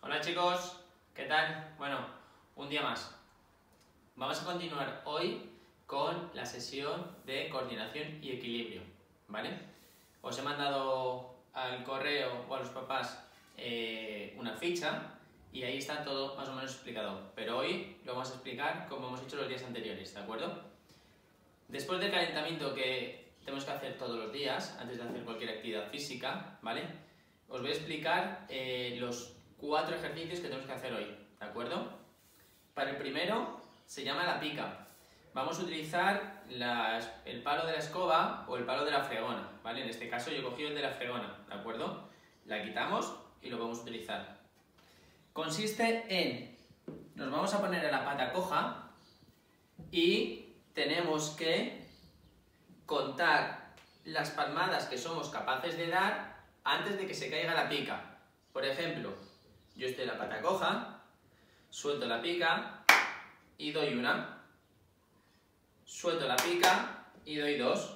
Hola chicos, ¿qué tal? Bueno, un día más. Vamos a continuar hoy con la sesión de coordinación y equilibrio, ¿vale? Os he mandado al correo o a los papás una ficha y ahí está todo más o menos explicado, pero hoy lo vamos a explicar como hemos hecho los días anteriores, ¿de acuerdo? Después del calentamiento que tenemos que hacer todos los días, antes de hacer cualquier actividad física, ¿vale? Os voy a explicar los 4 ejercicios que tenemos que hacer hoy, ¿de acuerdo? Para el primero se llama la pica. Vamos a utilizar el palo de la escoba o el palo de la fregona, ¿vale? En este caso yo he cogido el de la fregona, ¿de acuerdo? La quitamos y lo vamos a utilizar. Consiste en, nos vamos a poner a la pata coja y tenemos que contar las palmadas que somos capaces de dar antes de que se caiga la pica. Por ejemplo, yo estoy en la pata coja, suelto la pica y doy una. Suelto la pica y doy 2.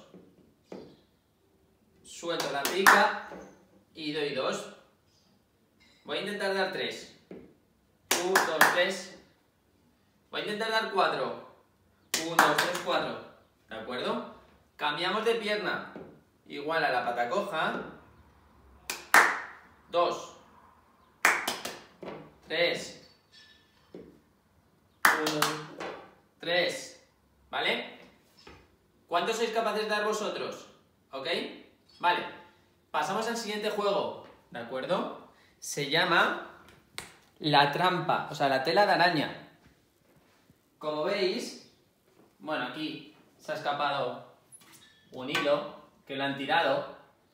Suelto la pica y doy 2. Voy a intentar dar 3. 1, 2, 3. Voy a intentar dar 4. 1, 2, 3, 4. ¿De acuerdo? Cambiamos de pierna. Igual a la pata coja. 2. 3. 1. 3. ¿Vale? ¿Cuántos sois capaces de dar vosotros? ¿Ok? Vale. Pasamos al siguiente juego. ¿De acuerdo? Se llama la trampa, o sea, la tela de araña. Como veis, bueno, aquí se ha escapado un hilo que lo han tirado.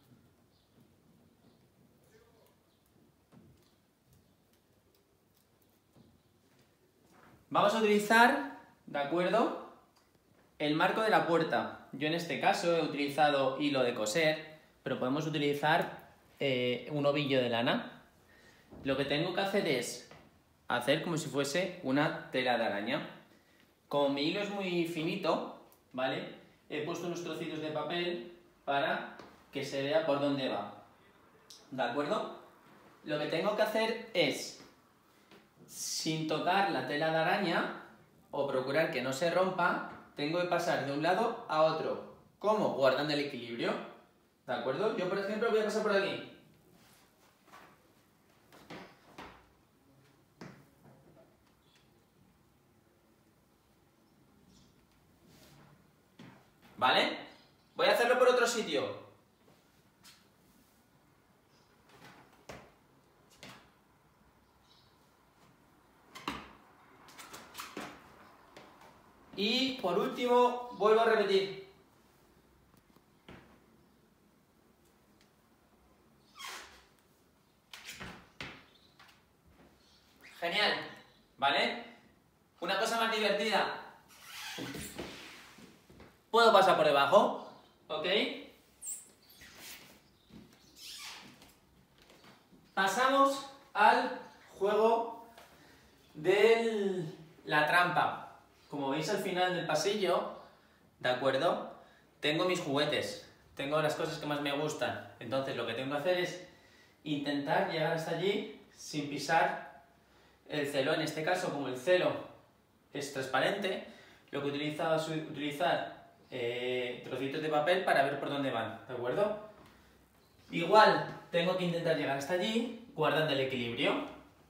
Vamos a utilizar, ¿de acuerdo?, el marco de la puerta. Yo en este caso he utilizado hilo de coser, pero podemos utilizar un ovillo de lana. Lo que tengo que hacer es hacer como si fuese una tela de araña. Como mi hilo es muy finito, ¿vale?, he puesto unos trocitos de papel para que se vea por dónde va. ¿De acuerdo? Lo que tengo que hacer es, sin tocar la tela de araña, o procurar que no se rompa, tengo que pasar de un lado a otro. ¿Cómo? Guardando el equilibrio. ¿De acuerdo? Yo, por ejemplo, voy a pasar por aquí. ¿Vale? Voy a hacerlo por otro sitio. Y por último, vuelvo a repetir. Genial, ¿vale? Una cosa más divertida. Puedo pasar por debajo, ¿ok? Pasamos al juego de la trampa. Como veis al final del pasillo, ¿de acuerdo?, tengo mis juguetes, tengo las cosas que más me gustan. Entonces lo que tengo que hacer es intentar llegar hasta allí sin pisar el celo. En este caso, como el celo es transparente, lo que he utilizado es utilizar trocitos de papel para ver por dónde van, ¿de acuerdo? Igual tengo que intentar llegar hasta allí guardando el equilibrio.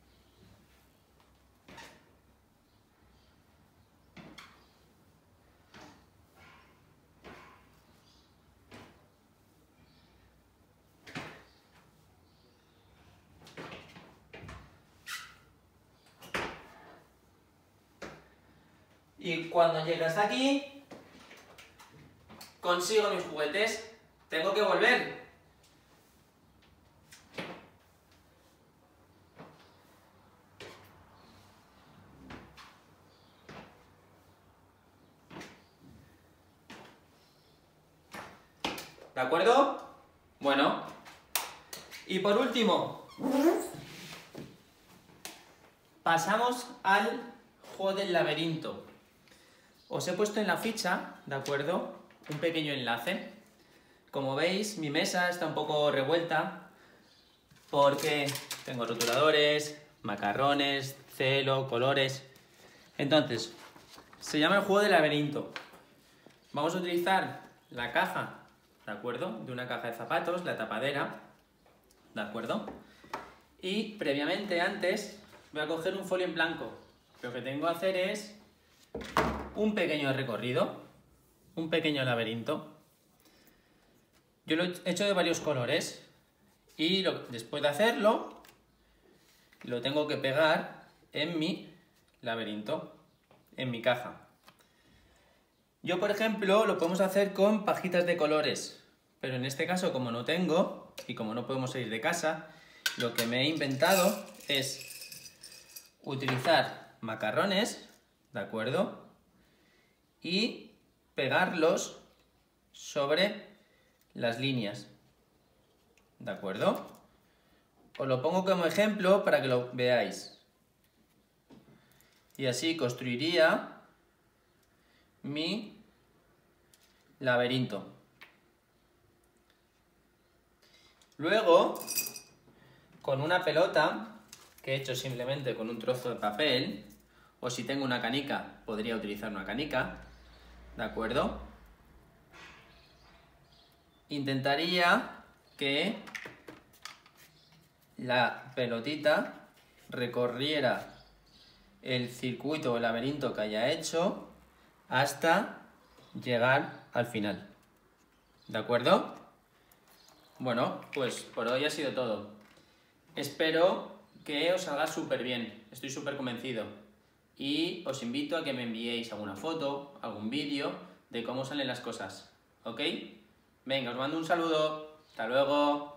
Y cuando llegue hasta aquí, consigo mis juguetes. Tengo que volver. ¿De acuerdo? Bueno. Y por último, pasamos al juego del laberinto. Os he puesto en la ficha, ¿de acuerdo?, un pequeño enlace. Como veis, mi mesa está un poco revuelta porque tengo rotuladores, macarrones, celo, colores. Entonces, se llama el juego del laberinto. Vamos a utilizar la caja, ¿de acuerdo? De una caja de zapatos, la tapadera, ¿de acuerdo? Y previamente, antes, voy a coger un folio en blanco. Lo que tengo que hacer es un pequeño recorrido, un pequeño laberinto. Yo lo he hecho de varios colores y después de hacerlo, lo tengo que pegar en mi laberinto, en mi caja. Yo, por ejemplo, lo podemos hacer con pajitas de colores, pero en este caso, como no tengo y como no podemos salir de casa, lo que me he inventado es utilizar macarrones, ¿de acuerdo? Y pegarlos sobre las líneas, ¿de acuerdo? Os lo pongo como ejemplo para que lo veáis. Y así construiría mi laberinto. Luego, con una pelota, que he hecho simplemente con un trozo de papel, o si tengo una canica, podría utilizar una canica, ¿de acuerdo? Intentaría que la pelotita recorriera el circuito o el laberinto que haya hecho hasta llegar al final. ¿De acuerdo? Bueno, pues por hoy ha sido todo. Espero que os salga súper bien, estoy súper convencido. Y os invito a que me enviéis alguna foto, algún vídeo de cómo salen las cosas. ¿Ok? Venga, os mando un saludo. Hasta luego.